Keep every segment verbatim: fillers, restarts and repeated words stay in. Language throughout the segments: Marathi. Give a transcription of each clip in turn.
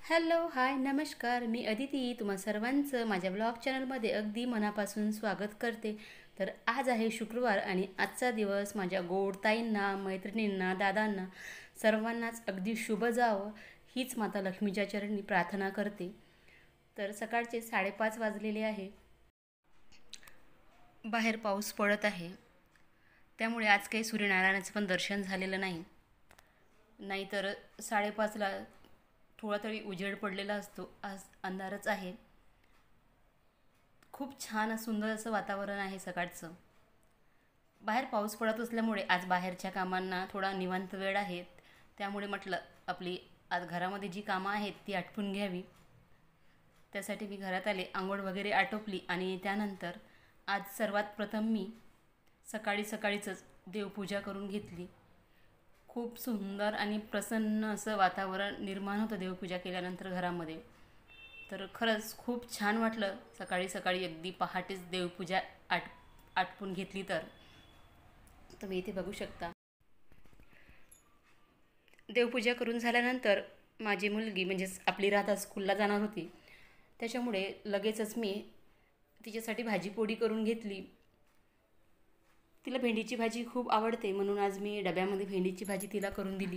हॅलो हाय नमस्कार, मी अदिती तुम्हा सर्वांचं माझ्या ब्लॉग चॅनलमध्ये अगदी मनापासून स्वागत करते। तर आज आहे शुक्रवार आणि आजचा दिवस माझ्या गोड ताईंना, मैत्रिणींना, दादांना सर्वांनाच अगदी शुभ जावं हीच माता लक्ष्मीच्या चरणी प्रार्थना करते। तर सकाळचे साडेपाच वाजलेले आहे, बाहेर पाऊस पडत आहे, त्यामुळे आज काही सूर्यनारायणाचं पण दर्शन झालेलं नाही। नाहीतर साडेपाचला थोडा तरी उजेड पडलेला असतो, आज अंधारच आहे। खूप छान सुंदर असं वातावरण आहे सकाळचं। बाहेर पाऊस पडत असल्यामुळे आज बाहेरच्या कामांना थोडा निवांत वेळ आहे, त्यामुळे म्हटलं आपली आज घरामध्ये जी कामं आहेत ती आटपून घ्यावी। त्यासाठी मी घरात आले, आंघोळ वगैरे आटोपली आणि त्यानंतर आज सर्वात प्रथम मी सकाळी सकाळीच देवपूजा करून घेतली। खूप सुंदर आणि प्रसन्न असं वातावरण निर्माण होतं देवपूजा केल्यानंतर घरामध्ये। तर खरंच खूप छान वाटलं सकाळी सकाळी अगदी पहाटेच देवपूजा आट आटपून घेतली। तर तुम्ही इथे बघू शकता, देवपूजा करून झाल्यानंतर माझी मुलगी म्हणजेच आपली राधा स्कूलला जाणार होती, त्याच्यामुळे लगेचच मी तिच्यासाठी भाजीपोळी करून घेतली। तिला भेंडीची भाजी खूप आवडते, म्हणून आज मी डब्यामध्ये भेंडीची भाजी तिला करून दिली।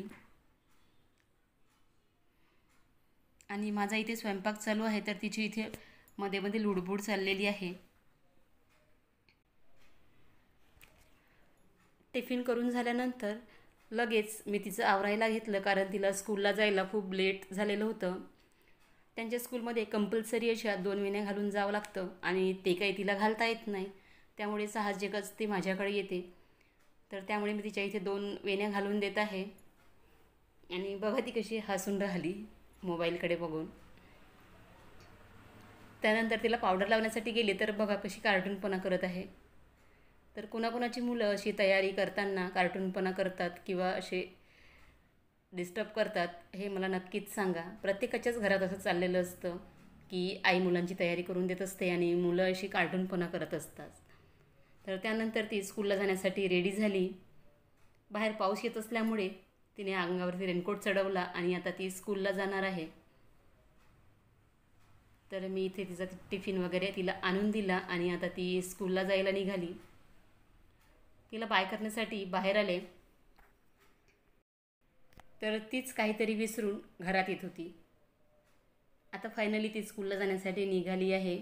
आणि माझा इथे स्वयंपाक चालू आहे, तर तिची इथे मध्ये मध्ये लुडबुड चाललेली आहे। टिफिन करून झाल्यानंतर लगेच मी तिचं आवरायला घेतलं, कारण तिला स्कूलला जायला खूप लेट झालेलं होतं। त्यांच्या स्कूलमध्ये कंपल्सरी अशा दोन वेण्या घालून जावं लागतं आणि ते काही तिला घालता येत नाही, त्यामुळे साहजिकच ती माझ्याकडे येते। तर त्यामुळे मी तिच्या इथे दोन वेण्या घालून देत आहे। आणि बघा ती कशी हसून राहिली मोबाईलकडे बघून। त्यानंतर तिला पावडर लावण्यासाठी गेले, तर बघा कशी कार्टूनपणा करत आहे। तर कुणाकुणाची मुलं अशी तयारी करताना कार्टूनपणा करतात किंवा असे डिस्टर्ब करतात, हे मला नक्कीच सांगा। प्रत्येकाच्याच घरात असं चाललेलं असतं की आई मुलांची तयारी करून देत असते आणि मुलं अशी कार्टूनपणा करत असतात। तर त्यानंतर ती स्कूलला जाण्यासाठी रेडी झाली। बाहेर पाऊस येत असल्यामुळे तिने अंगावरती रेनकोट चढवला आणि आता ती स्कूलला जाणार आहे। तर मी इथे तिचा टिफिन वगैरे तिला आणून दिला आणि आता ती स्कूलला जायला निघाली। तिला बाय करण्यासाठी बाहेर आले, तर तीच काहीतरी विसरून घरात येत होती। आता फायनली ती स्कूलला जाण्यासाठी निघाली आहे।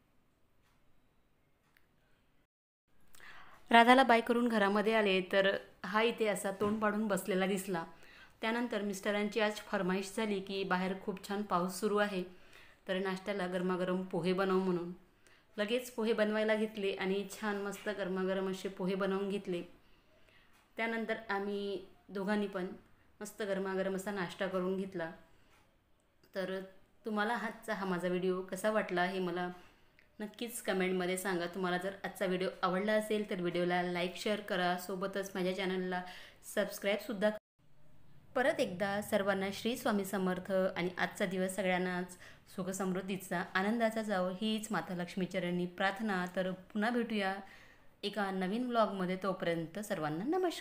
राधाला बाय करून घरामध्ये आले, तर हा इथे असा तोंड पाडून बसलेला दिसला। त्यानंतर मिस्टरांची आज फरमाईश झाली की बाहेर खूप छान पाऊस सुरू आहे, तर नाश्त्याला गरमागरम पोहे बनव म्हणून। लगेच पोहे बनवायला घेतले आणि छान मस्त गरमागरम असे पोहे बनवून घेतले। त्यानंतर आम्ही दोघांनी पण मस्त गरमागरम असा नाश्ता करून घेतला। तर तुम्हाला आजचा हा माझा व्हिडिओ कसा वाटला हे मला नक्कीच कमेंटमध्ये सांगा। तुम्हाला जर आजचा व्हिडिओ आवडला असेल तर व्हिडिओला लाईक शेअर करा, सोबतच माझ्या चॅनलला सबस्क्राईबसुद्धा। परत एकदा सर्वांना श्री स्वामी समर्थ आणि आजचा दिवस सगळ्यांनाच सुख समृद्धीचा, आनंदाचा जावो हीच माता लक्ष्मी चरणी प्रार्थना। तर पुन्हा भेटूया एका नवीन व्लॉगमध्ये, तोपर्यंत सर्वांना नमस्कार।